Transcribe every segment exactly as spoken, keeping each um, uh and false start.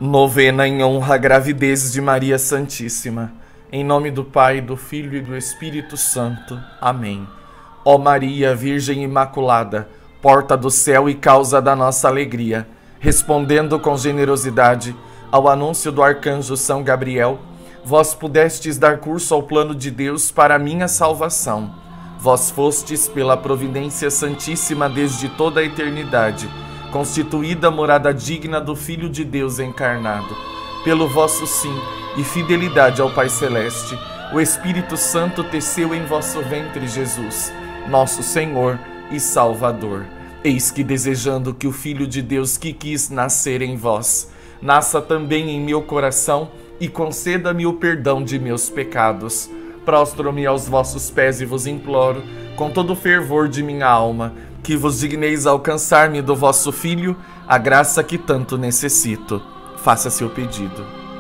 Novena em honra à gravidez de Maria Santíssima. Em nome do Pai, do Filho e do Espírito Santo. Amém. Ó Maria, Virgem Imaculada, porta do céu e causa da nossa alegria, respondendo com generosidade ao anúncio do arcanjo São Gabriel, vós pudestes dar curso ao plano de Deus para a minha salvação. Vós fostes, pela providência santíssima desde toda a eternidade, constituída morada digna do Filho de Deus encarnado. Pelo vosso sim e fidelidade ao Pai Celeste, o Espírito Santo teceu em vosso ventre Jesus, nosso Senhor e Salvador. Eis que, desejando que o Filho de Deus que quis nascer em vós, nasça também em meu coração e conceda-me o perdão de meus pecados, prostro-me aos vossos pés e vos imploro, com todo o fervor de minha alma, que vos digneis alcançar-me do vosso Filho a graça que tanto necessito. Faça seu pedido.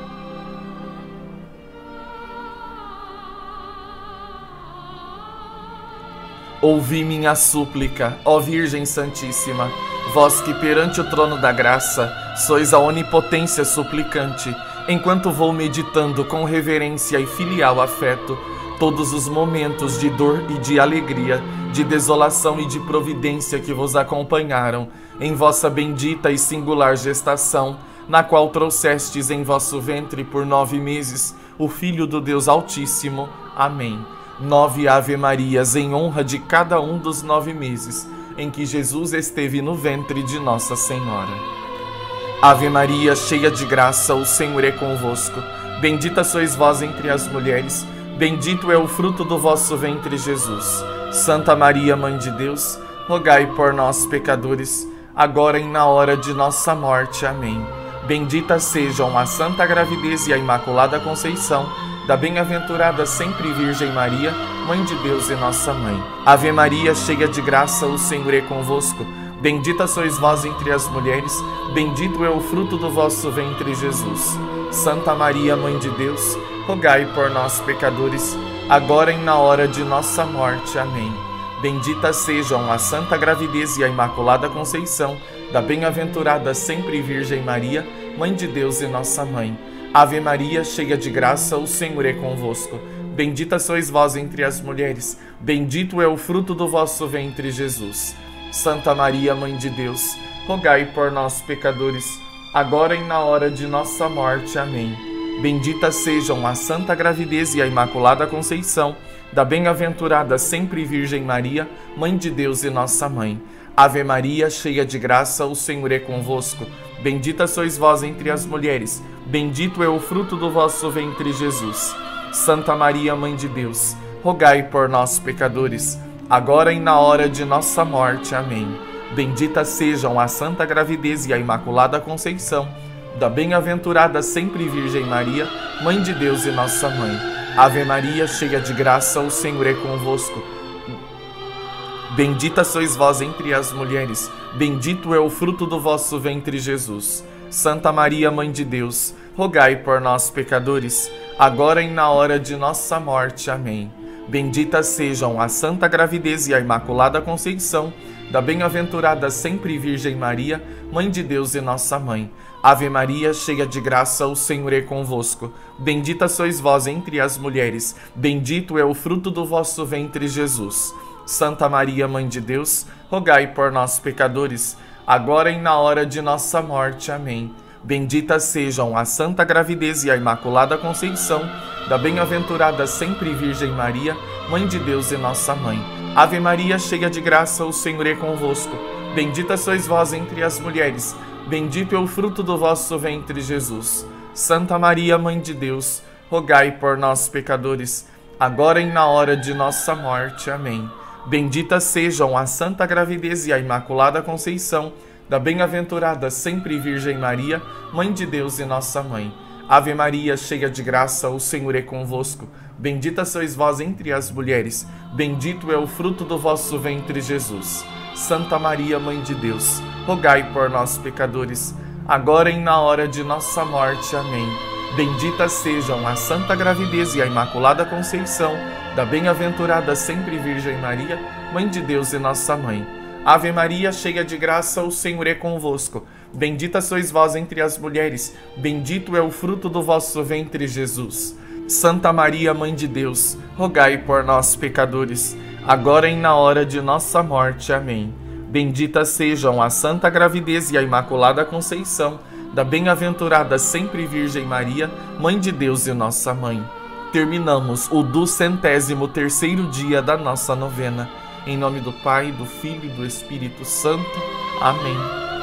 Ouvi minha súplica, ó Virgem Santíssima, vós que perante o trono da graça sois a onipotência suplicante, enquanto vou meditando com reverência e filial afeto todos os momentos de dor e de alegria, de desolação e de providência que vos acompanharam em vossa bendita e singular gestação, na qual trouxestes em vosso ventre por nove meses o Filho do Deus Altíssimo. Amém. Nove Ave-Marias em honra de cada um dos nove meses em que Jesus esteve no ventre de Nossa Senhora. Ave Maria, cheia de graça, o Senhor é convosco. Bendita sois vós entre as mulheres, bendito é o fruto do vosso ventre, Jesus. Santa Maria, Mãe de Deus, rogai por nós, pecadores, agora e na hora de nossa morte. Amém. Bendita sejam a Santa Gravidez e a Imaculada Conceição da bem-aventurada sempre Virgem Maria, Mãe de Deus e nossa Mãe. Ave Maria, cheia de graça, o Senhor é convosco. Bendita sois vós entre as mulheres, bendito é o fruto do vosso ventre, Jesus. Santa Maria, Mãe de Deus, rogai por nós, pecadores, agora e na hora de nossa morte. Amém. Bendita sejam a Santa Gravidez e a Imaculada Conceição da bem-aventurada sempre Virgem Maria, Mãe de Deus e nossa Mãe. Ave Maria, cheia de graça, o Senhor é convosco. Bendita sois vós entre as mulheres, bendito é o fruto do vosso ventre, Jesus. Santa Maria, Mãe de Deus, rogai por nós, pecadores, agora e na hora de nossa morte. Amém. Bendita sejam a Santa Gravidez e a Imaculada Conceição da bem-aventurada sempre Virgem Maria, Mãe de Deus e nossa Mãe. Ave Maria, cheia de graça, o Senhor é convosco. Bendita sois vós entre as mulheres, bendito é o fruto do vosso ventre, Jesus. Santa Maria, Mãe de Deus, rogai por nós, pecadores, agora e na hora de nossa morte. Amém. Bendita sejam a Santa Gravidez e a Imaculada Conceição da bem-aventurada sempre Virgem Maria, Mãe de Deus e nossa Mãe. Ave Maria, cheia de graça, o Senhor é convosco. Bendita sois vós entre as mulheres, bendito é o fruto do vosso ventre, Jesus. Santa Maria, Mãe de Deus, rogai por nós, pecadores, agora e na hora de nossa morte. Amém. Bendita sejam a Santa Gravidez e a Imaculada Conceição da bem-aventurada sempre Virgem Maria, Mãe de Deus e nossa Mãe. Ave Maria, cheia de graça, o Senhor é convosco. Bendita sois vós entre as mulheres, bendito é o fruto do vosso ventre, Jesus. Santa Maria, Mãe de Deus, rogai por nós, pecadores, agora e na hora de nossa morte. Amém. Bendita sejam a Santa Gravidez e a Imaculada Conceição da bem-aventurada sempre Virgem Maria, Mãe de Deus e nossa Mãe. Ave Maria, cheia de graça, o Senhor é convosco. Bendita sois vós entre as mulheres, bendito é o fruto do vosso ventre, Jesus. Santa Maria, Mãe de Deus, rogai por nós, pecadores, agora e na hora de nossa morte. Amém. Bendita sejam a Santa Gravidez e a Imaculada Conceição da bem-aventurada sempre Virgem Maria, Mãe de Deus e nossa Mãe. Ave Maria, cheia de graça, o Senhor é convosco. Bendita sois vós entre as mulheres, bendito é o fruto do vosso ventre, Jesus. Santa Maria, Mãe de Deus, rogai por nós, pecadores, agora e na hora de nossa morte. Amém. Bendita sejam a Santa Gravidez e a Imaculada Conceição da bem-aventurada sempre Virgem Maria, Mãe de Deus e nossa Mãe. Ave Maria, cheia de graça, o Senhor é convosco. Bendita sois vós entre as mulheres, bendito é o fruto do vosso ventre, Jesus. Santa Maria, Mãe de Deus, rogai por nós, pecadores, agora e na hora de nossa morte. Amém. Benditas sejam a Santa Gravidez e a Imaculada Conceição da bem-aventurada sempre Virgem Maria, Mãe de Deus e nossa Mãe. Terminamos o duzentésimo terceiro dia da nossa novena. Em nome do Pai, do Filho e do Espírito Santo. Amém.